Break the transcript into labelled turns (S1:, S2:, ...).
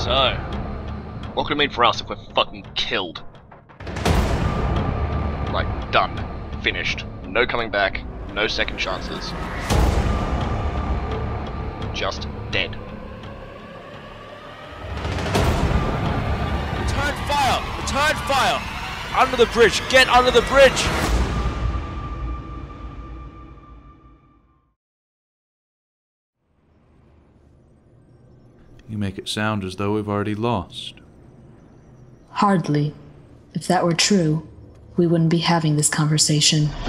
S1: So, what could it mean for us if we're fucking killed? Like, done. Finished. No coming back. No second chances. Just dead.
S2: Return fire! Return fire! Under the bridge! Get under the bridge!
S3: You make it sound as though we've already lost.
S4: Hardly. If that were true, we wouldn't be having this conversation.